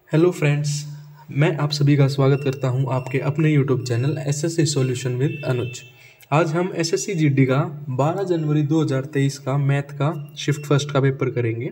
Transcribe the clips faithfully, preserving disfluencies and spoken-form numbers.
Hello friends, मैं आप सभी का स्वागत करता हूं आपके अपने YouTube channel SSC solution with Anuj. आज हम एसएससी जीडी का बारह जनवरी दो हज़ार तेईस का मैथ का शिफ्ट फर्स्ट का पेपर करेंगे।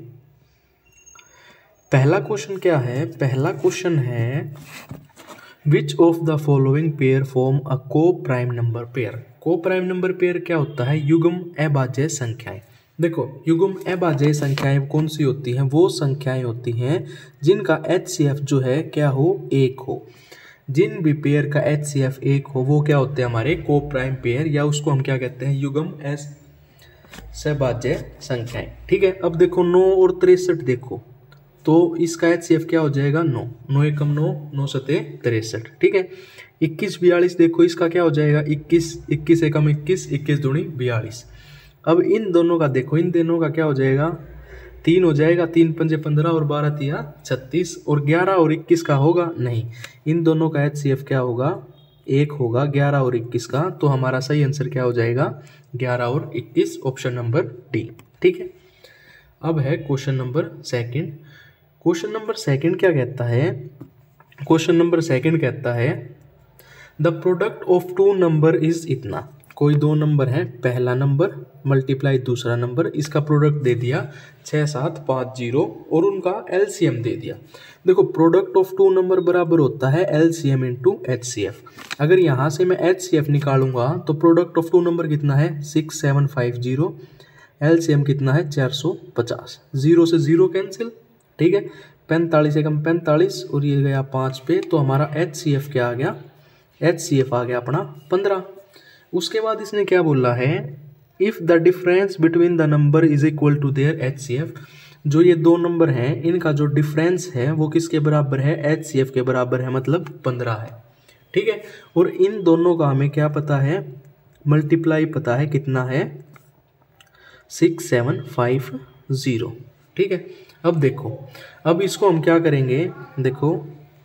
पहला क्वेश्चन क्या है? पहला क्वेश्चन है which of the following pair form a coprime number pair. Coprime number pair क्या होता है? युग्म अभाज्य संख्याएं। देखो, युग्म अभाज्य संख्याएं कौन सी होती हैं? वो संख्याएं होती हैं जिनका एचसीएफ जो है क्या हो? एक हो। जिन भी पेयर का एचसीएफ एक हो वो क्या होते हैं? हमारे को प्राइम पेयर, या उसको हम क्या कहते हैं? युग्म अभाज्य संख्याएं। ठीक है। अब देखो नौ और तिरसठ देखो, तो इसका एचसीएफ क्या हो जाएगा? नौ। नौ एकम नौ, नौ सते तिरसठ। ठीक है। इक्कीस बयालीस देखो, इसका क्या हो जाएगा? इक्कीस। इक्कीस एकम इक्कीस, इक्कीस दूनी बयालीस। अब इन दोनों का देखो, इन दोनों का क्या हो जाएगा? तीन हो जाएगा। तीन पंजे पंद्रह और बारह तिया छत्तीस, और ग्यारह और इक्कीस का होगा नहीं। इन दोनों का एचसीएफ क्या होगा? एक होगा, ग्यारह और इक्कीस का। तो हमारा सही आंसर क्या हो जाएगा? ग्यारह और इक्कीस, ऑप्शन नंबर डी। ठीक है। अब है question number second. Question number second क्या कहता है? क्वेश्चन नंबर सेकंड कहता है the product of two number is इतना। कोई दो नंबर है, पहला नंबर मल्टीप्लाई दूसरा नंबर, इसका प्रोडक्ट दे दिया छः सात पाँच जीरो, और उनका एलसीएम दे दिया। देखो, प्रोडक्ट ऑफ टू नंबर बराबर होता है एलसीएम इंटू एचसीएफ। अगर यहाँ से मैं एचसीएफ निकालूंगा तो प्रोडक्ट ऑफ टू नंबर कितना है? Six seven five zero. LCM कितना है? चार सौ पचास। जीरो से जीरो कैंसिल। ठीक है। पैंतालीस एकम पैंतालीस, और ये गया पाँच पे, तो हमारा एचसीएफ क्या आ गया? एचसीएफ आ गया अपना पंद्रह। उसके बाद इसने क्या बोला है? If the difference between the number is equal to their HCF. जो ये दो नंबर हैं, इनका जो डिफरेंस है वो किसके बराबर है? एचसीएफ के बराबर है, मतलब पंद्रह है। ठीक है। और इन दोनों का हमें क्या पता है? मल्टीप्लाई पता है, कितना है? Six seven five zero. ठीक है। अब देखो, अब इसको हम क्या करेंगे? देखो,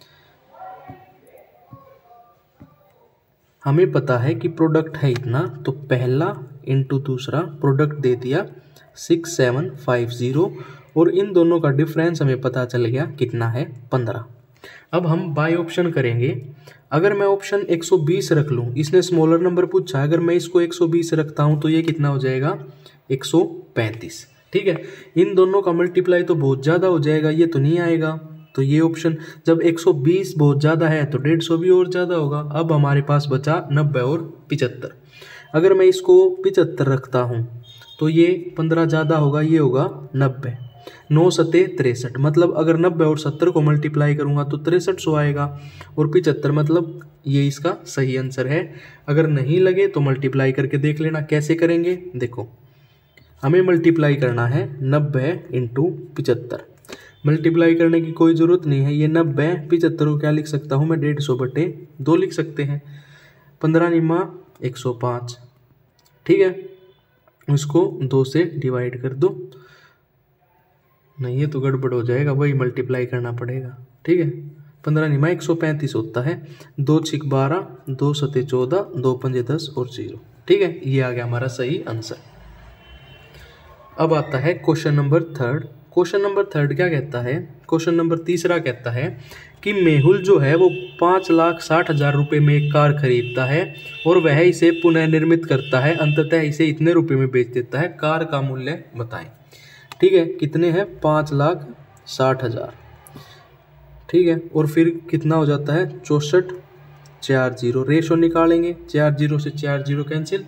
हमें पता है कि प्रोडक्ट है इतना, तो पहला इंटू दूसरा, प्रोडक्ट दे दिया सिक्स सेवन फाइव जीरो, और इन दोनों का डिफरेंस हमें पता चल गया कितना है? पंद्रह। अब हम बाय ऑप्शन करेंगे। अगर मैं ऑप्शन एक सौ बीस रख लूँ, इसने स्मॉलर नंबर पूछा, अगर मैं इसको एक सौ बीस रखता हूँ तो ये कितना हो जाएगा? एक सौ पैंतीस। ठीक है। इन दोनों का मल्टीप्लाई तो बहुत ज़्यादा हो जाएगा, ये तो नहीं आएगा। तो ये ऑप्शन, जब एक सौ बीस बहुत ज़्यादा है तो डेढ़ सौ भी और ज़्यादा होगा। अब हमारे पास बचा नब्बे और पिचहत्तर। अगर मैं इसको पिचहत्तर रखता हूँ तो ये पंद्रह ज़्यादा होगा, ये होगा नब्बे। नौ सते तिरसठ, मतलब अगर नब्बे और सत्तर को मल्टीप्लाई करूँगा तो तिरसठ सौ आएगा, और पिचहत्तर, मतलब ये इसका सही आंसर है। अगर नहीं लगे तो मल्टीप्लाई करके देख लेना। कैसे करेंगे? देखो, हमें मल्टीप्लाई करना है नब्बे इंटू पिचहत्तर। मल्टीप्लाई करने की कोई ज़रूरत नहीं है। ये नब्बे पिचहत्तर को क्या लिख सकता हूँ मैं? डेढ़ सौ बटे दो लिख सकते हैं। पंद्रह निमा एक सौ पाँच। ठीक है। उसको दो से डिवाइड कर दो। नहीं, ये तो गड़बड़ हो जाएगा, वही मल्टीप्लाई करना पड़ेगा। ठीक है। पंद्रह निमा एक सौ पैंतीस होता है। दो छिक बारह, दो सते चौदह, दो पंजे दस और जीरो। ठीक है। ये आ गया हमारा सही आंसर। अब आता है question number third. Question number third क्या कहता है? क्वेश्चन नंबर तीसरा कहता है कि मेहुल जो है वो पाँच लाख साठ हज़ार रुपये में एक कार खरीदता है और वह इसे पुनः निर्मित करता है, अंततः इसे इतने रुपए में बेच देता है। कार का मूल्य बताएं। ठीक है। कितने हैं? पाँच लाख साठ हज़ार। ठीक है। और फिर कितना हो जाता है? चौंसठ, चार जीरो। रेशो निकालेंगे, चार जीरो से चार जीरो कैंसिल,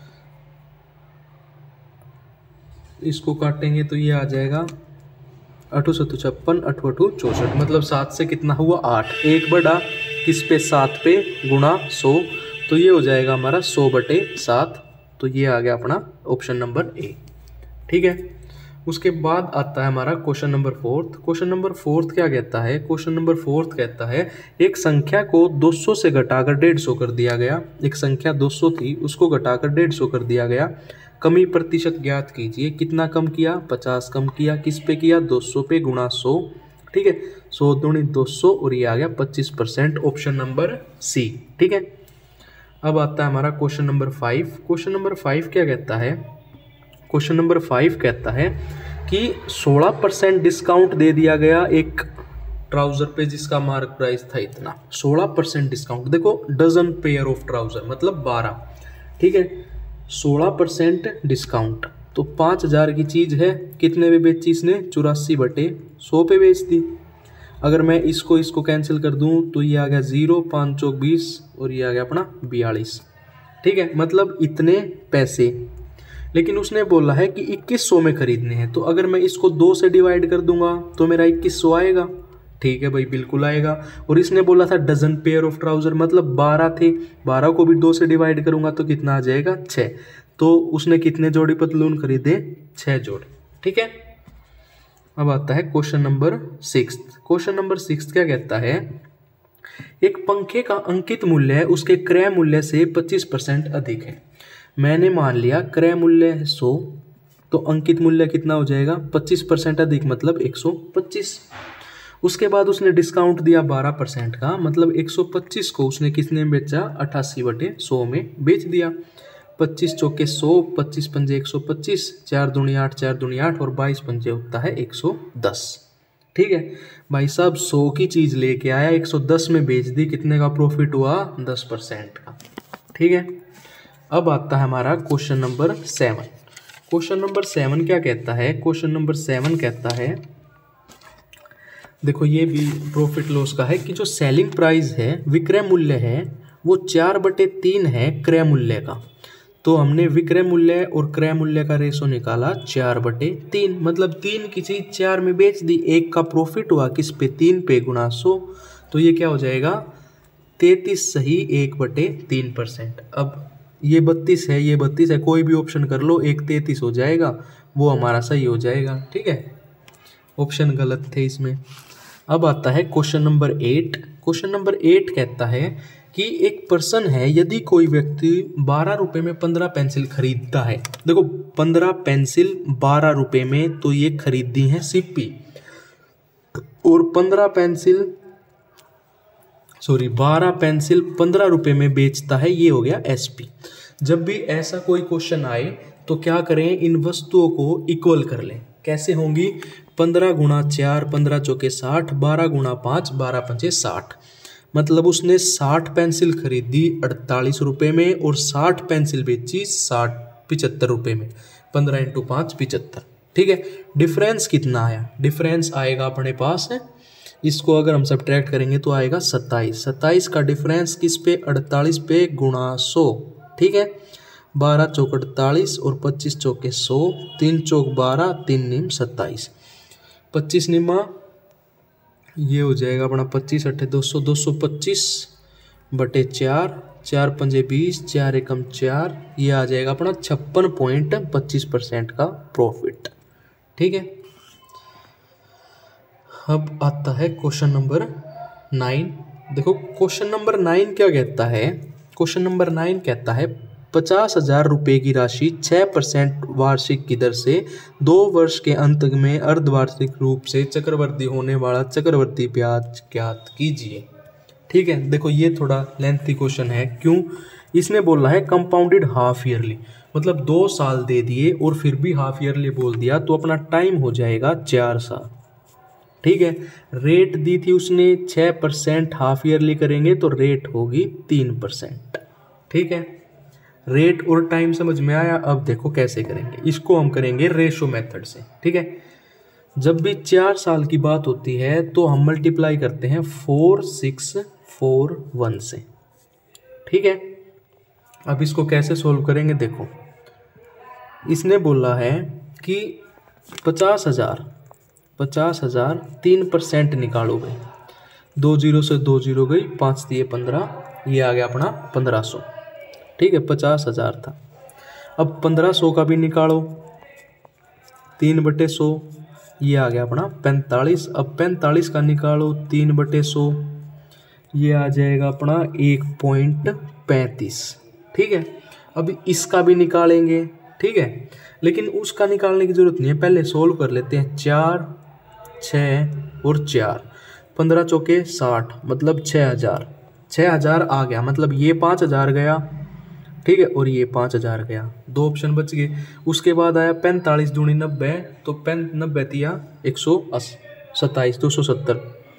इसको काटेंगे तो ये आ जाएगा अठू सत्तू छप्पन, अठू अठू चौसठ, मतलब सात से कितना हुआ? आठ। एक बढ़ा किस पे? सात पे, गुणा सौ, तो ये हो जाएगा हमारा सौ बटे सात। तो ये आ गया अपना ऑप्शन नंबर ए। ठीक है। उसके बाद आता है हमारा question number fourth. Question number fourth क्या कहता है? क्वेश्चन नंबर फोर्थ कहता है एक संख्या को दो सौ से घटाकर डेढ़ सौ कर दिया गया। एक संख्या दो सौ थी, उसको घटाकर डेढ़ सौ कर दिया गया। कमी प्रतिशत ज्ञात कीजिए। कितना कम किया? पचास कम किया। किस पे किया? दो सौ पे, गुणा सौ। ठीक है। सौ दूनी दो सौ, और ये आ गया पच्चीस परसेंट, ऑप्शन नंबर सी। ठीक है। अब आता है हमारा question number five. Question number five क्या कहता है? क्वेश्चन नंबर फाइव कहता है कि सोलह परसेंट डिस्काउंट दे दिया गया एक ट्राउजर पे जिसका मार्क प्राइस था इतना, सोलह परसेंट डिस्काउंट। देखो डजन पेयर ऑफ ट्राउजर मतलब बारह, ठीक है, सोलह परसेंट डिस्काउंट, तो पाँच हज़ार की चीज़ है, कितने पे बेची इसने, चौरासी बटे सौ पे बेच दी। अगर मैं इसको इसको कैंसिल कर दूं तो ये आ गया जीरो, पाँच चौक बीस और ये आ गया अपना बयालीस, ठीक है, मतलब इतने पैसे। लेकिन उसने बोला है कि इक्कीस सौ में खरीदने हैं, तो अगर मैं इसको दो से डिवाइड कर दूंगा तो मेरा इक्कीस सौ आएगा। ठीक है भाई, बिल्कुल आएगा। और इसने बोला था डजन पेयर ऑफ ट्राउजर, मतलब बारह थे, बारह को भी दो से डिवाइड करूंगा तो कितना आ जाएगा, छः। तो उसने कितने जोड़ी पतलून खरीदे, छः जोड़ी, ठीक है। अब आता है question number six. Question number six क्या कहता है, एक पंखे का अंकित मूल्य उसके क्रय मूल्य से पच्चीस परसेंट अधिक है। मैंने मान लिया क्रय मूल्य है सौ, तो अंकित मूल्य कितना हो जाएगा, पच्चीस परसेंट अधिक मतलब एक सौ पच्चीस। उसके बाद उसने डिस्काउंट दिया बारह परसेंट का, मतलब एक सौ पच्चीस को उसने कितने में बेचा, अट्ठासी बटे सौ में बेच दिया। पच्चीस चौके सौ, पच्चीस पंजे एक सौ पच्चीस, चार दूनी आठ, चार दूनी आठ और बाईस पंजे होता है एक सौ दस। ठीक है भाई साहब, सौ की चीज़ लेके आया, एक सौ दस में बेच दी, कितने का प्रॉफिट हुआ, दस परसेंट का। ठीक है, अब आता है हमारा question number seven. Question number seven क्या कहता है, क्वेश्चन नंबर सेवन कहता है, देखो ये भी प्रॉफिट लॉस का है कि जो सेलिंग प्राइस है, विक्रय मूल्य है, वो चार बटे तीन है क्रय मूल्य का। तो हमने विक्रय मूल्य और क्रय मूल्य का रेशो निकाला चार बटे तीन, मतलब तीन की चीज चार में बेच दी, एक का प्रॉफिट हुआ किस पे, तीन पे गुणा सौ, तो ये क्या हो जाएगा, तैतीस सही एक बटे तीन परसेंट। अब ये बत्तीस है, ये बत्तीस है, कोई भी ऑप्शन कर लो, एक तैतीस हो जाएगा, वो हमारा सही हो जाएगा। ठीक है, ऑप्शन गलत थे इसमें। अब आता है question number eight. Question number eight कहता है कि एक पर्सन है, यदि कोई व्यक्ति बारह रुपए में पंद्रह पेंसिल खरीदता है, देखो पंद्रह पेंसिल बारह रुपए में, तो ये खरीदी है सीपी, और पंद्रह पेंसिल सॉरी बारह पेंसिल पंद्रह रुपए में बेचता है, ये हो गया एसपी। जब भी ऐसा कोई क्वेश्चन आए तो क्या करें, इन वस्तुओं को इक्वल कर लें। कैसे होंगी, पंद्रह गुणा चार, पंद्रह चौके साठ, बारह गुणा पाँच, बारह पंचे साठ, मतलब उसने साठ पेंसिल खरीदी अड़तालीस रुपये में और साठ पेंसिल बेची साठ पिचहत्तर रुपये में, पंद्रह इंटू पाँच पिचहत्तर। ठीक है, डिफरेंस कितना आया, डिफरेंस आएगा अपने पास है, इसको अगर हम सब्ट्रैक्ट करेंगे तो आएगा सत्ताईस। सत्ताईस का डिफरेंस किस पे, अड़तालीस पे गुणा सौ। ठीक है, बारह चौक अड़तालीस और पच्चीस चौके सौ, तीन चौक बारह, तीन नीम सत्ताईस, पच्चीस निमा ये हो जाएगा अपना पच्चीस अट्ठे दो सौ, दो सौ पच्चीस बटे चार, चार पंजे बीस, चार एकम चार, ये आ जाएगा अपना छप्पन पॉइंट पच्चीस परसेंट का प्रॉफिट। ठीक है, अब आता है क्वेश्चन नंबर नाइन। देखो क्वेश्चन नंबर नाइन क्या कहता है, क्वेश्चन नंबर नाइन कहता है पचास हजार रुपये की राशि छः परसेंट वार्षिक की दर से दो वर्ष के अंत में अर्धवार्षिक रूप से चक्रवृद्धि होने वाला चक्रवृद्धि ब्याज ज्ञात कीजिए। ठीक है, देखो ये थोड़ा लेंथी क्वेश्चन है, क्यों, इसने बोला है कंपाउंडेड हाफ ईयरली, मतलब दो साल दे दिए और फिर भी हाफ ईयरली बोल दिया, तो अपना टाइम हो जाएगा चार साल। ठीक है, रेट दी थी उसने छः परसेंट, हाफ ईयरली करेंगे तो रेट होगी तीन परसेंट। ठीक है, रेट और टाइम समझ में आया। अब देखो कैसे करेंगे, इसको हम करेंगे रेशो मेथड से। ठीक है, जब भी चार साल की बात होती है तो हम मल्टीप्लाई करते हैं फोर सिक्स फोर वन से। ठीक है, अब इसको कैसे सोल्व करेंगे, देखो इसने बोला है कि पचास हजार पचास हजार तीन परसेंट निकालो गई, दो जीरो से दो जीरो गई, पाँच दिए पंद्रह, ये आ गया अपना पंद्रह सौ। ठीक है, पचास हजार था। अब पंद्रह सौ का भी निकालो, तीन बटे सौ, ये आ गया अपना पैंतालीस। अब पैंतालीस का निकालो, तीन बटे सौ, ये आ जाएगा अपना एक पॉइंट पैंतीस। ठीक है, अब इसका भी निकालेंगे। ठीक है, लेकिन उसका निकालने की जरूरत नहीं है, पहले सोल्व कर लेते हैं। चार, छः और चार, पंद्रह चौके साठ, मतलब छः हजार छः हजार आ गया, मतलब ये पाँच हजार गया। ठीक है, और ये पाँच हजार गया, दो ऑप्शन बच गए। उसके बाद आया पैंतालीस दूनी नब्बे, तो पैं नब्बे तिया एक सौ सत्ताईस, दो सौ सत्तर,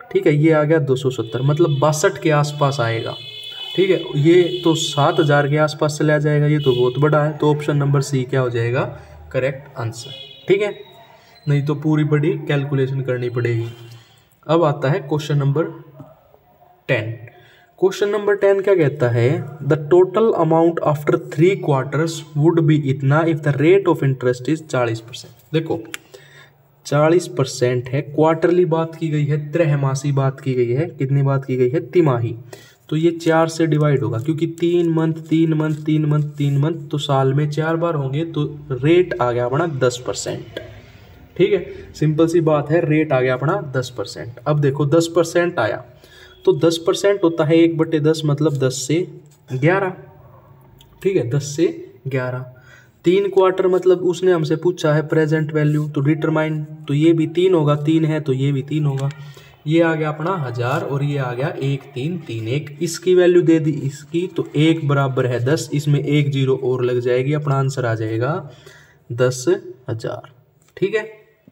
ठीक है, ये आ गया दो सौ सत्तर, मतलब बासठ के आसपास आएगा। ठीक है, ये तो सात हज़ार के आसपास चला जाएगा, ये तो बहुत बड़ा है। तो ऑप्शन नंबर सी क्या हो जाएगा करेक्ट आंसर। ठीक है, नहीं तो पूरी बड़ी कैलकुलेशन करनी पड़ेगी। अब आता है question number ten. Question number ten क्या कहता है, the total amount after three quarters would be इतना if the rate of interest is चालीस परसेंट। देखो चालीस परसेंट है, क्वार्टरली बात की गई है, त्रैमासी बात की गई है, कितनी बात की गई है, तिमाही। तो ये चार से डिवाइड होगा, क्योंकि तीन मंथ तीन मंथ तीन मंथ तीन मंथ तो साल में चार बार होंगे, तो रेट आ गया अपना दस परसेंट। ठीक है, सिंपल सी बात है, रेट आ गया अपना दस परसेंट। अब देखो दस परसेंट आया तो दस परसेंट होता है एक बटे दस, मतलब दस से ग्यारह। ठीक है, दस से ग्यारह। तीन क्वार्टर मतलब उसने हमसे पूछा है प्रेजेंट वैल्यू, तो डिटरमाइन, तो ये भी तीन होगा, तीन है तो ये भी तीन होगा। ये आ गया अपना हजार और ये आ गया एक तीन तीन एक। इसकी वैल्यू दे दी इसकी, तो एक बराबर है दस, इसमें एक जीरो और लग जाएगी, अपना आंसर आ जाएगा दस हजार। ठीक है,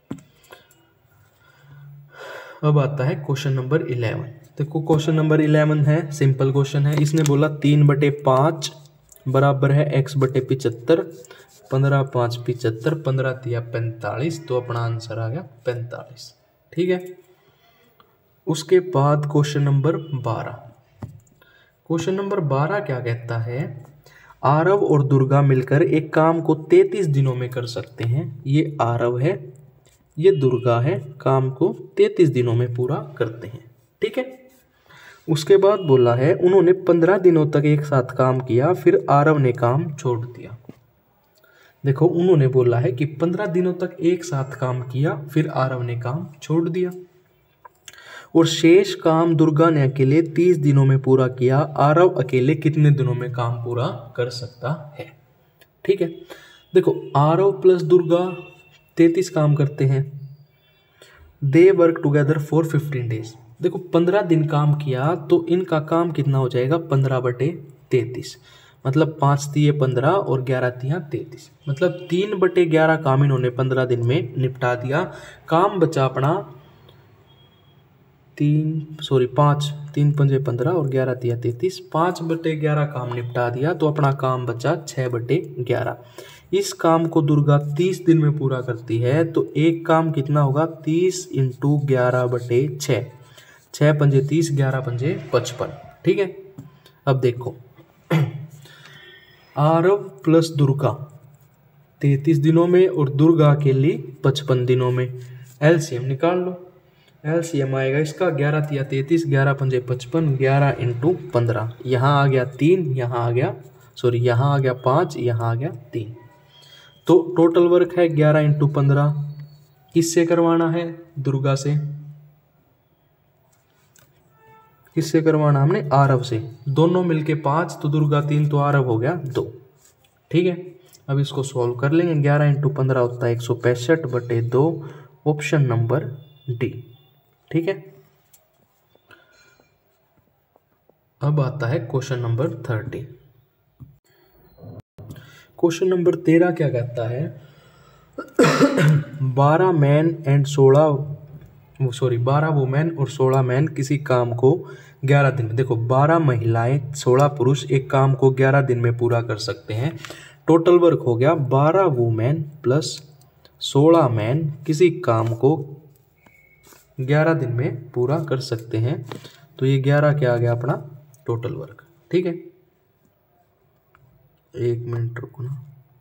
अब आता है क्वेश्चन नंबर इलेवन। देखो क्वेश्चन नंबर इलेवन है, सिंपल क्वेश्चन है। इसने बोला तीन बटे पाँच बराबर है एक्स बटे पिचहत्तर, पंद्रह पाँच पिचहत्तर, पंद्रह तिया पैंतालीस, तो अपना आंसर आ गया पैंतालीस। ठीक है, उसके बाद क्वेश्चन नंबर बारह। क्वेश्चन नंबर बारह क्या कहता है, आरव और दुर्गा मिलकर एक काम को तैंतीस दिनों में कर सकते हैं। ये आरव है, ये दुर्गा है, काम को तैंतीस दिनों में पूरा करते हैं। ठीक है, उसके बाद बोला है उन्होंने पंद्रह दिनों तक एक साथ काम किया, फिर आरव ने काम छोड़ दिया। देखो उन्होंने बोला है कि पंद्रह दिनों तक एक साथ काम किया, फिर आरव ने काम छोड़ दिया, और शेष काम दुर्गा ने अकेले तीस दिनों में पूरा किया। आरव अकेले कितने दिनों में काम पूरा कर सकता है। ठीक है, देखो आरव प्लस दुर्गा तैंतीस काम करते हैं, they work together for fifteen days. देखो पंद्रह दिन काम किया तो इनका काम कितना हो जाएगा, पंद्रह बटे तैंतीस, मतलब पाँच तिये पंद्रह और ग्यारह तिया तैंतीस, मतलब तीन बटे ग्यारह काम इन्होंने पंद्रह दिन में निपटा दिया। काम बचा अपना तीन सॉरी पाँच, तीन पंजे पंद्रह और ग्यारह तिया तैंतीस, पाँच बटे ग्यारह काम निपटा दिया, तो अपना काम बचा छः बटे ग्यारह। इस काम को दुर्गा तीस दिन में पूरा करती है, तो एक काम कितना होगा, तीस इंटू ग्यारह बटे छः, छः पंजे तीस, ग्यारह पंजे पचपन। ठीक है, अब देखो आरव प्लस दुर्गा तैंतीस दिनों में और दुर्गा के लिए पचपन दिनों में, एलसीएम निकाल लो। एलसीएम आएगा इसका ग्यारह तिया तैंतीस, ग्यारह पंजे पचपन, ग्यारह इंटू पंद्रह, यहाँ आ गया तीन, यहाँ आ गया सॉरी यहाँ आ गया पाँच, यहाँ आ गया तीन, तो टोटल वर्क है ग्यारह इंटू पंद्रह। किससे करवाना है, दुर्गा से। किससे करवाना हमने, आरव से। दोनों मिलके पाँच, तो दुर्गा तीन, तो आरव हो गया दो। ठीक है, अब इसको सॉल्व कर लेंगे। ग्यारह इंटू पंद्रह होता है एक सौ पैंसठ बटे दो, ऑप्शन नंबर डी। ठीक है, अब आता है question number thirteen. Question number तेरह क्या कहता है, बारह मैन एंड सोलह सॉरी बारह वुमेन और सोलह मैन किसी काम को ग्यारह दिन में, देखो बारह महिलाएं सोलह पुरुष एक काम को ग्यारह दिन में पूरा कर सकते हैं। टोटल वर्क हो गया बारह वुमेन प्लस सोलह मैन किसी काम को ग्यारह दिन में पूरा कर सकते हैं, तो ये ग्यारह क्या आ गया अपना टोटल वर्क। ठीक है, एक मिनट रुको ना,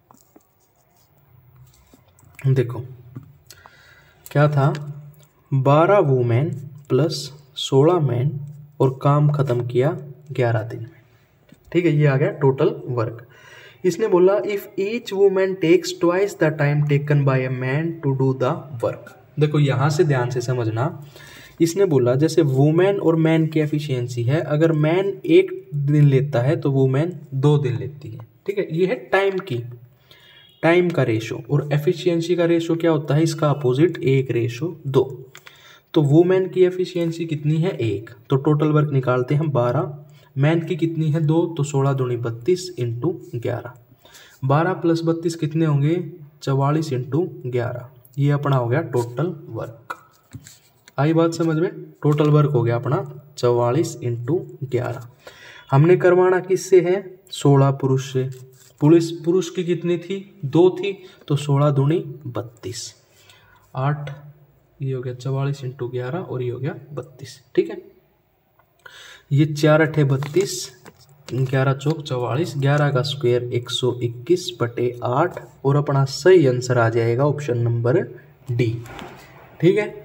देखो क्या था, बारह वुमेन प्लस सोलह मैन और काम खत्म किया ग्यारह दिन में। ठीक है, ये आ गया टोटल वर्क। इसने बोला if each women takes twice the time taken by a man to do the work. देखो यहाँ से ध्यान से समझना, इसने बोला जैसे वुमेन और मैन की एफिशिएंसी है, अगर मैन एक दिन लेता है तो वुमेन दो दिन लेती है। ठीक है, ये है टाइम की टाइम का रेशो, और एफिशिएंसी का रेशो क्या होता है, इसका अपोजिट एक रेशो दो। तो वुमेन की एफिशिएंसी कितनी है, एक, तो टोटल वर्क निकालते हैं बारह, मैन की कितनी है दो, तो सोलह दूनी बत्तीस इंटू ग्यारह, बारह प्लस बत्तीस कितने होंगे, चवालीस इंटू ग्यारह, ये अपना हो गया टोटल वर्क। आई बात समझ में। टोटल वर्क हो गया अपना चौवालीस इंटू ग्यारह। हमने करवाना किससे है, सोलह पुरुष से। पुलिस पुरुष की कितनी थी, दो थी, तो सोलह दूनी बत्तीस, आठ, ये हो गया चौवालीस इंटू ग्यारह और ये हो गया बत्तीस। ठीक है, ये चार अठे बत्तीस, ग्यारह चौक चौवालीस, ग्यारह का स्क्वायर एक सौ इक्कीस बटे आठ, और अपना सही आंसर आ जाएगा ऑप्शन नंबर डी। ठीक है,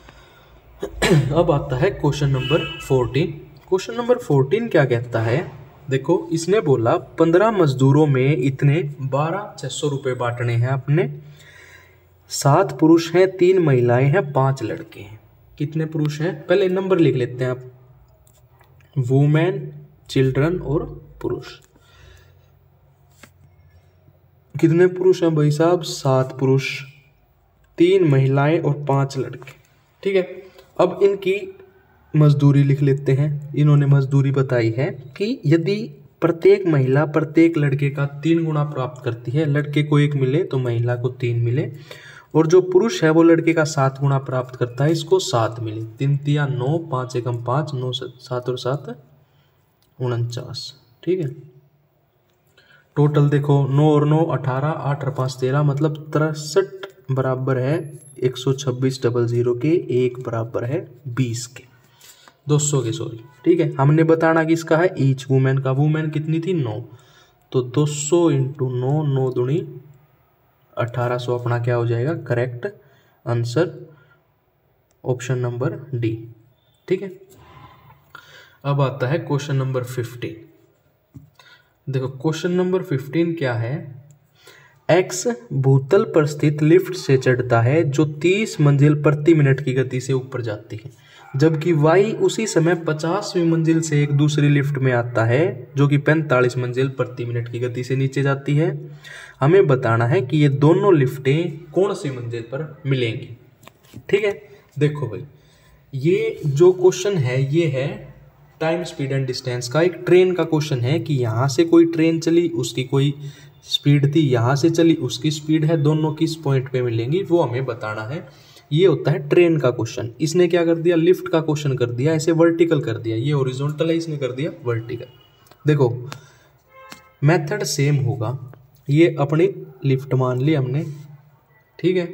अब आता है question number fourteen. Question number fourteen क्या कहता है, देखो इसने बोला पंद्रह मजदूरों में इतने बारह छः सौ रुपये बांटने हैं अपने, सात पुरुष हैं, तीन महिलाएं हैं, पांच लड़के हैं। कितने पुरुष हैं, पहले नंबर लिख लेते हैं आप, वुमेन, चिल्ड्रन और पुरुष। कितने पुरुष हैं भाई साहब, सात पुरुष, तीन महिलाएं और पांच लड़के। ठीक है, अब इनकी मजदूरी लिख लेते हैं। इन्होंने मजदूरी बताई है कि यदि प्रत्येक महिला प्रत्येक लड़के का तीन गुना प्राप्त करती है, लड़के को एक मिले तो महिला को तीन मिले, और जो पुरुष है वो लड़के का सात गुना प्राप्त करता है, इसको सात मिले। तीन तिया नौ, पाँच एकम पाँच, नौ सात और सात उनचास। ठीक है, टोटल देखो नौ और नौ अठारह, आठ और पाँच तेरह, मतलब तिरसठ बराबर है एक सौ छब्बीस डबल जीरो के, एक बराबर है बीस के, दो सौ के सॉरी। ठीक है, हमने बताना कि इसका है ईच वुमेन का, वुमेन कितनी थी नौ, तो दो सौ इंटू नौ, नौ दूनी अठारह सौ, अपना क्या हो जाएगा correct answer option number D. ठीक है, अब आता है क्वेश्चन नंबर फिफ्टीन। देखो क्वेश्चन नंबर फिफ्टीन क्या है, एक्स भूतल पर स्थित लिफ्ट से चढ़ता है जो तीस मंजिल प्रति मिनट की गति से ऊपर जाती है, जबकि वाई उसी समय पचासवीं मंजिल से एक दूसरी लिफ्ट में आता है जो कि पैंतालीस मंजिल प्रति मिनट की गति से नीचे जाती है। हमें बताना है कि ये दोनों लिफ्टें कौन सी मंजिल पर मिलेंगी। ठीक है, देखो भाई ये जो क्वेश्चन है ये है टाइम स्पीड एंड डिस्टेंस का, एक ट्रेन का क्वेश्चन है कि यहाँ से कोई ट्रेन चली, उसकी कोई स्पीड थी, यहाँ से चली उसकी स्पीड है, दोनों किस पॉइंट पे मिलेंगी वो हमें बताना है। ये होता है ट्रेन का क्वेश्चन। इसने क्या कर दिया, लिफ्ट का क्वेश्चन कर दिया, ऐसे वर्टिकल कर दिया, ये हॉरिजॉन्टल है, इसने कर दिया वर्टिकल। देखो मेथड सेम होगा, ये अपनी लिफ्ट मान ली हमने। ठीक है,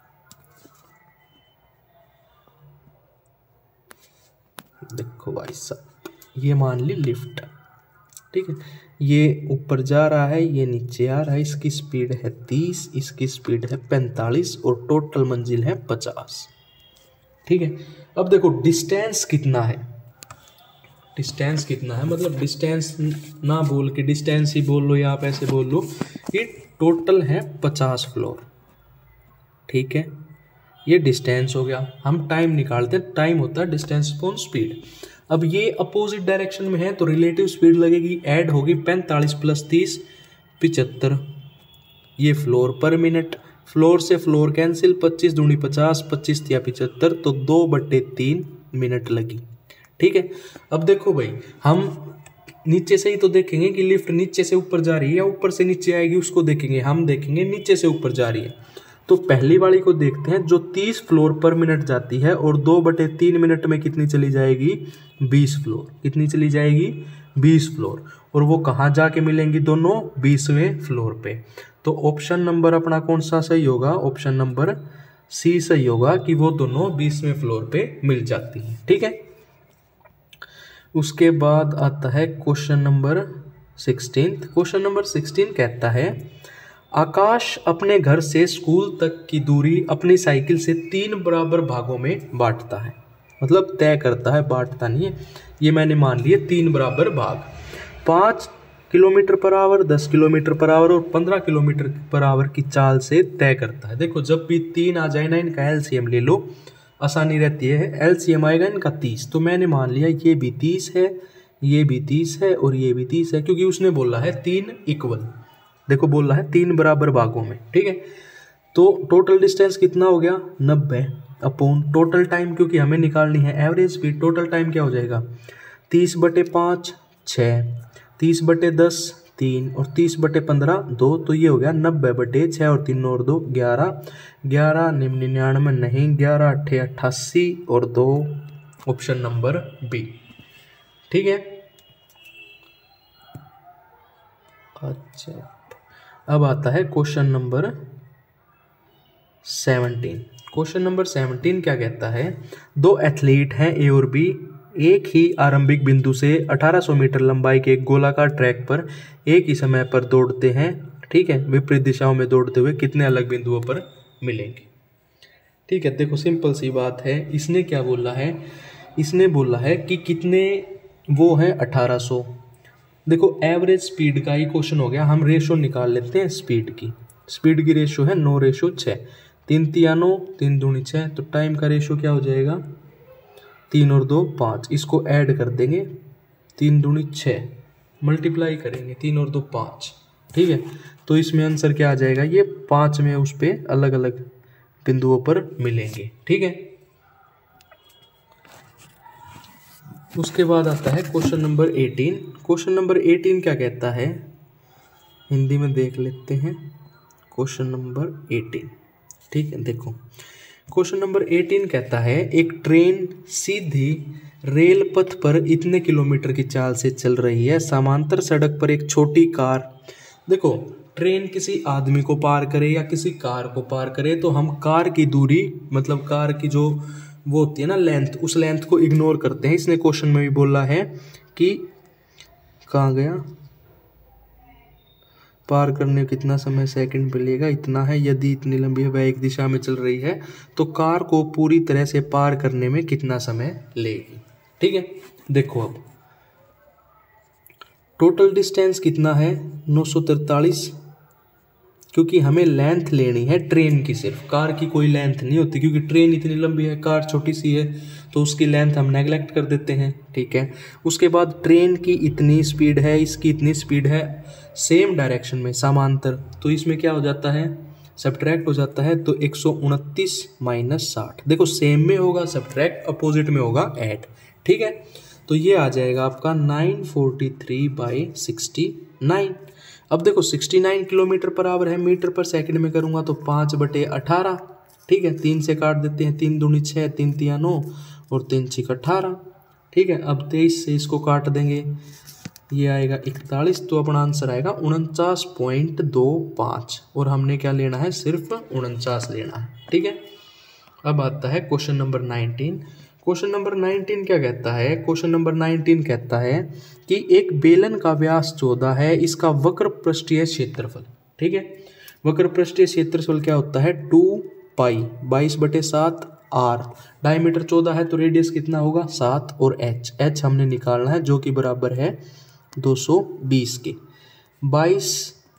देखो भाई साहब ये मान ली लिफ्ट। ठीक है, ये ऊपर जा रहा है, ये नीचे आ रहा है, इसकी स्पीड है तीस, इसकी स्पीड है पैंतालीस और टोटल मंजिल है पचास। ठीक है, अब देखो डिस्टेंस कितना है, डिस्टेंस कितना है मतलब डिस्टेंस ना बोल के डिस्टेंस ही बोल लो या आप ऐसे बोल लो कि टोटल है पचास फ्लोर। ठीक है, ये डिस्टेंस हो गया। हम टाइम निकालते हैं, टाइम होता है डिस्टेंस अपॉन स्पीड। अब ये अपोजिट डायरेक्शन में है तो रिलेटिव स्पीड लगेगी, ऐड होगी पैंतालीस प्लस तीस पिचहत्तर, ये फ्लोर पर मिनट, फ्लोर से फ्लोर कैंसिल, पच्चीस दूनी पचास, पच्चीस तिया पिचहत्तर, तो दो बट्टे तीन मिनट लगी। ठीक है, अब देखो भाई हम नीचे से ही तो देखेंगे कि लिफ्ट नीचे से ऊपर जा रही है या ऊपर से नीचे आएगी, उसको देखेंगे। हम देखेंगे नीचे से ऊपर जा रही है, तो पहली वाली को देखते हैं जो तीस फ्लोर पर मिनट जाती है और दो बटे तीन मिनट में कितनी चली जाएगी, बीस फ्लोर। कितनी चली जाएगी, बीस फ्लोर, और वो कहाँ जाके मिलेंगी दोनों, बीसवें फ्लोर पे। तो ऑप्शन नंबर अपना कौन सा सही होगा, ऑप्शन नंबर सी सही होगा कि वो दोनों बीसवें फ्लोर पे मिल जाती हैं। ठीक है, उसके बाद आता है question number sixteen. Question number sixteen कहता है आकाश अपने घर से स्कूल तक की दूरी अपनी साइकिल से तीन बराबर भागों में बांटता है, मतलब तय करता है, बांटता नहीं है। ये मैंने मान लिए तीन बराबर भाग, पाँच किलोमीटर पर आवर, दस किलोमीटर पर आवर और पंद्रह किलोमीटर पर आवर की चाल से तय करता है। देखो जब भी तीन आ जाए ना, इनका एलसीएम ले लो, आसानी रहती है। एलसीएम आएगा इनका तीस, तो मैंने मान लिया ये भी तीस है, ये भी तीस है और ये भी तीस है, क्योंकि उसने बोला है तीन इक्वल, देखो बोल रहा है तीन बराबर भागों में। ठीक है, तो टोटल डिस्टेंस कितना हो गया, नब्बे अपॉन टोटल टाइम, क्योंकि हमें निकालनी है एवरेज स्पीड। टोटल टाइम क्या हो जाएगा, तीस बटे पाँच छः, तीस बटे दस तीन और तीस बटे पंद्रह दो, तो ये हो गया नब्बे बटे छः और तीन और दो ग्यारह, ग्यारह निन्यानवे नहीं, ग्यारह अट्ठे अट्ठासी और दो, ऑप्शन नंबर बी। ठीक है। अच्छा, अब आता है question number seventeen. Question number seventeen क्या कहता है, दो एथलीट हैं ए और बी, एक ही आरंभिक बिंदु से अठारह सौ मीटर लंबाई के एक गोलाकार ट्रैक पर एक ही समय पर दौड़ते हैं। ठीक है, विपरीत दिशाओं में दौड़ते हुए कितने अलग बिंदुओं पर मिलेंगे। ठीक है, देखो सिंपल सी बात है। इसने क्या बोला है, इसने बोला है कि कितने वो हैं अठारह सौ। देखो एवरेज स्पीड का ही क्वेश्चन हो गया, हम रेशो निकाल लेते हैं स्पीड की। स्पीड की रेशो है नौ रेशो छः, तीन तिया नौ, तीन दूनी छः, तो टाइम का रेशो क्या हो जाएगा, तीन और दो पाँच, इसको ऐड कर देंगे, तीन दूनी छः, मल्टीप्लाई करेंगे, तीन और दो पाँच। ठीक है, तो इसमें आंसर क्या आ जाएगा, ये पाँच में उस पर अलग अलग बिंदुओं पर मिलेंगे। ठीक है, उसके बाद आता है question number eighteen. Question number eighteen क्या कहता है, हिंदी में देख लेते हैं क्वेश्चन नंबर एटीन। ठीक है, देखो क्वेश्चन नंबर एटीन कहता है एक ट्रेन सीधी रेल पथ पर इतने किलोमीटर की चाल से चल रही है, समांतर सड़क पर एक छोटी कार। देखो ट्रेन किसी आदमी को पार करे या किसी कार को पार करे, तो हम कार की दूरी मतलब कार की जो वो होती है ना लेंथ, उस लेंथ को इग्नोर करते हैं। इसने क्वेश्चन में भी बोला है कि कहाँ गया, पार करने कितना समय सेकंड पे लेगा, इतना है। यदि इतनी लंबी है वह एक दिशा में चल रही है, तो कार को पूरी तरह से पार करने में कितना समय लेगी। ठीक है, देखो अब टोटल डिस्टेंस कितना है, नौ सौ तैंतालीस, क्योंकि हमें लेंथ लेनी है ट्रेन की, सिर्फ कार की कोई लेंथ नहीं होती, क्योंकि ट्रेन इतनी लंबी है, कार छोटी सी है, तो उसकी लेंथ हम नेगलेक्ट कर देते हैं। ठीक है, उसके बाद ट्रेन की इतनी स्पीड है, इसकी इतनी स्पीड है, सेम डायरेक्शन में समांतर, तो इसमें क्या हो जाता है, सब्ट्रैक्ट हो जाता है, तो एक सौ उनतीस माइनस साठ। देखो सेम में होगा सब्ट्रैक्ट, अपोजिट में होगा ऐड। ठीक है, तो ये आ जाएगा आपका nine forty three by sixty nine. अब देखो उनहत्तर किलोमीटर पर आवर है, मीटर पर सेकंड में करूँगा तो पाँच बटे अठारह। ठीक है, तीन से काट देते हैं, तीन दूनी छः, तीन तिया नौ और तीन छिक अठारह। ठीक है, अब तेईस से इसको काट देंगे, ये आएगा इकतालीस, तो अपना आंसर आएगा उनचास पॉइंट दो पाँच, और हमने क्या लेना है, सिर्फ उनचास लेना है। ठीक है, अब आता है question number nineteen. Question number nineteen क्या कहता है, क्वेश्चन नंबर नाइनटीन कहता है कि एक बेलन का व्यास चौदह है, इसका वक्र पृष्ठीय क्षेत्रफल। ठीक है, वक्र पृष्ठीय क्षेत्रफल क्या होता है, टू पाई बाईस बटे सात आर, डायमीटर चौदह है तो रेडियस कितना होगा सात, और एच एच हमने निकालना है जो कि बराबर है दो सौ बीस के। बाईस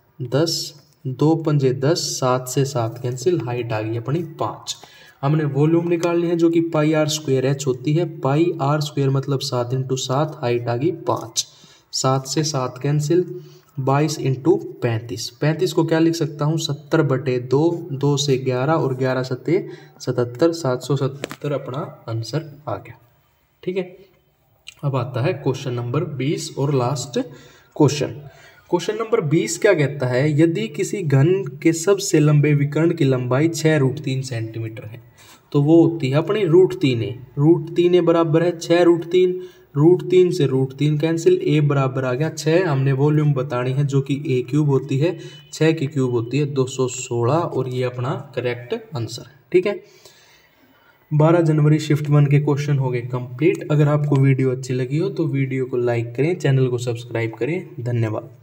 दस, दो पंजे दस, सात से सात कैंसिल, हाइट आ गई अपनी पाँच। हमने वॉल्यूम निकालनी है जो कि पाई आर स्क्वायर एच होती है, पाई आर स्क्वायर मतलब सात इंटू सात, हाइट आ गई पाँच, सात से सात कैंसिल, बाईस इंटू पैंतीस, पैंतीस को क्या लिख सकता हूँ, सत्तर बटे दो, दो से ग्यारह और ग्यारह सत्ते सतहत्तर, सात सौ सत्तर अपना आंसर आ गया। ठीक है, अब आता है क्वेश्चन नंबर बीस और लास्ट क्वेश्चन। क्वेश्चन नंबर बीस क्या कहता है, यदि किसी घन के सबसे लंबे विकर्ण की लंबाई छः रूट तीन सेंटीमीटर है, तो वो होती है अपनी रूट तीन ए। रूट तीन ए बराबर है छः रूट तीन, रूट तीन से रूट तीन कैंसिल, ए बराबर आ गया छः। हमने वॉल्यूम बतानी है जो कि ए क्यूब होती है, छः की क्यूब होती है दो सौ सोलह, और ये अपना करेक्ट आंसर है। ठीक है, बारह जनवरी शिफ्ट वन के क्वेश्चन हो गए कंप्लीट। अगर आपको वीडियो अच्छी लगी हो तो वीडियो को लाइक करें, चैनल को सब्सक्राइब करें। धन्यवाद।